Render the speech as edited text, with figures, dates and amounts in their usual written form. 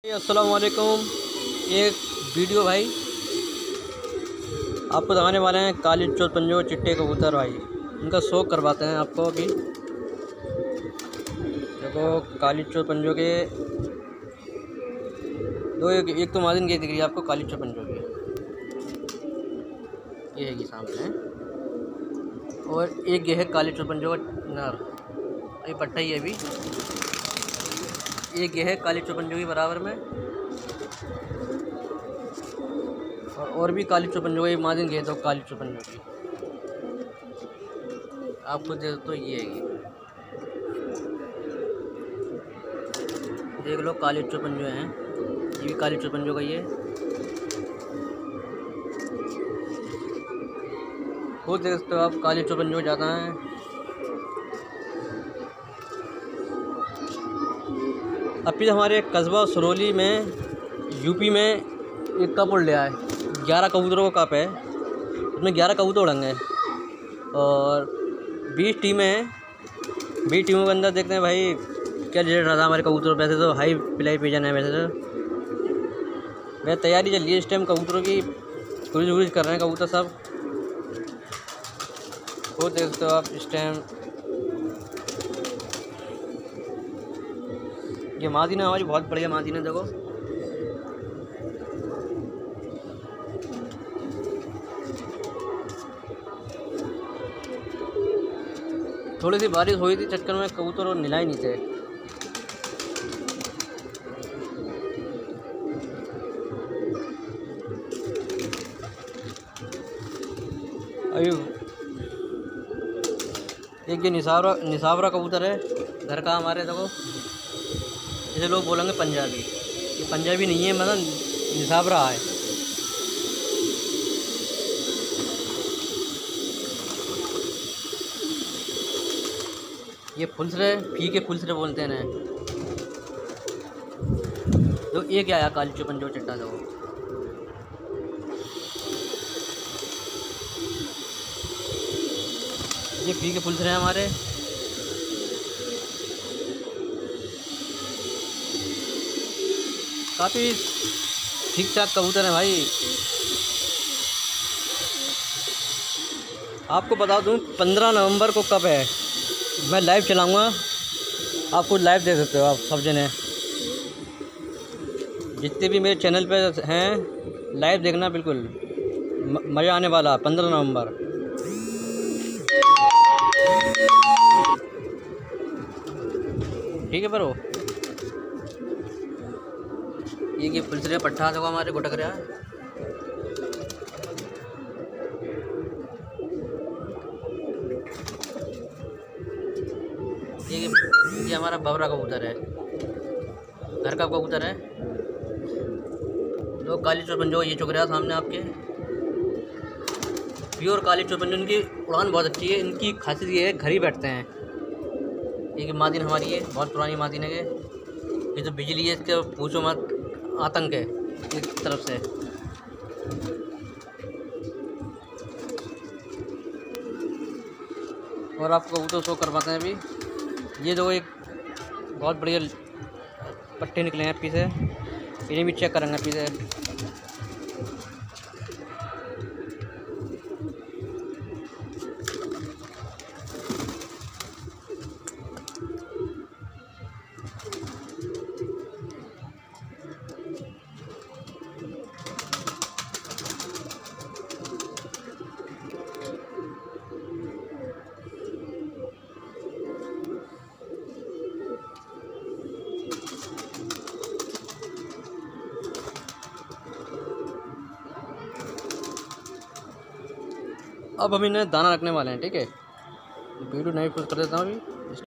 अस्सलाम वालेकुम। एक वीडियो भाई आपको दिखाने वाले हैं काली चोर पंजो चिट्टे कबूतर भाई, इनका शौक करवाते हैं आपको। अभी देखो काली चोर पंजो के दो, एक तो मादिन की दिख रही है आपको काली चोर पंजो की, ये है सामने, और एक ये है काली चोर पंजो का नर, ये पट्टा ही है अभी। एक ये है काली चोर पंजो की बराबर में, और भी काली चोर पंजो की मादिन गए तो काली चोर पंजो की आपको दे तो ये है, देख लो काली चोर पंजो हैं, ये भी काली चोर पंजो का ये खुद देख सकते हो आप, काली चोर पंजो ज़्यादा हैं। अभी हमारे कस्बा सरौली में यूपी में एक कप उड़ लिया है, 11 कबूतरों का कप है, उसमें 11 कबूतर उड़ेंगे और 20 टीमें हैं। 20 टीमों के अंदर देखते हैं भाई क्या रिजल्ट रहा था हमारे कबूतरों। वैसे तो हाई पिलाई पिजन है, वैसे तो वैसे तैयारी चल रही है इस टाइम कबूतरों की, गुरिज कर रहे हैं कबूतर सब, वो देख सकते हो आप इस टाइम। ये मादिन है हमारी, बहुत बढ़िया मादिन है। देखो थोड़ी सी बारिश हुई थी चक्कर में कबूतर और निलाए नहीं थे। अभी एक ये निसावरा कबूतर है घर का हमारे। देखो जैसे लोग बोलेंगे पंजाबी, ये पंजाबी नहीं है, मतलब निसावरा है। ये फुलसरे, फीके फुलसरे बोलते हैं ना। तो एक आया काली चोर पंजो चिट्टा, देखो ये फीके फुलसरे हैं हमारे। काफ़ी ठीक ठाक कबूतर हैं भाई। आपको बता दूं 15 नवंबर को कब है, मैं लाइव चलाऊंगा, आपको लाइव देख सकते हो आप सब जने, जितने भी मेरे चैनल पे हैं लाइव देखना, बिल्कुल मज़ा आने वाला। 15 नवंबर ठीक है बरो। ये फुलसरे पट्टा देखो हमारे गुटक रहा है। ये हमारा बबरा कबूतर है, घर का कबूतर है। तो काली चोर पंजो ये चुक रहा है सामने आपके, प्योर काली चोर पंजो। इनकी उड़ान बहुत अच्छी है, इनकी खासियत ये है घर ही बैठते हैं। ये मादिन हमारी है, बहुत पुरानी मादिन है। ये तो बिजली है इसके, पूछो मत, आतंक है एक तरफ से। और आपको कबूतर शो करवाते हैं अभी। ये जो एक बहुत बढ़िया पट्टे निकले हैं पीछे, इन्हें भी चेक करेंगे पीछे। अब हम इन्हें दाना रखने वाले हैं, ठीक है। वीडियो नहीं पोस्ट कर देता हूँ अभी।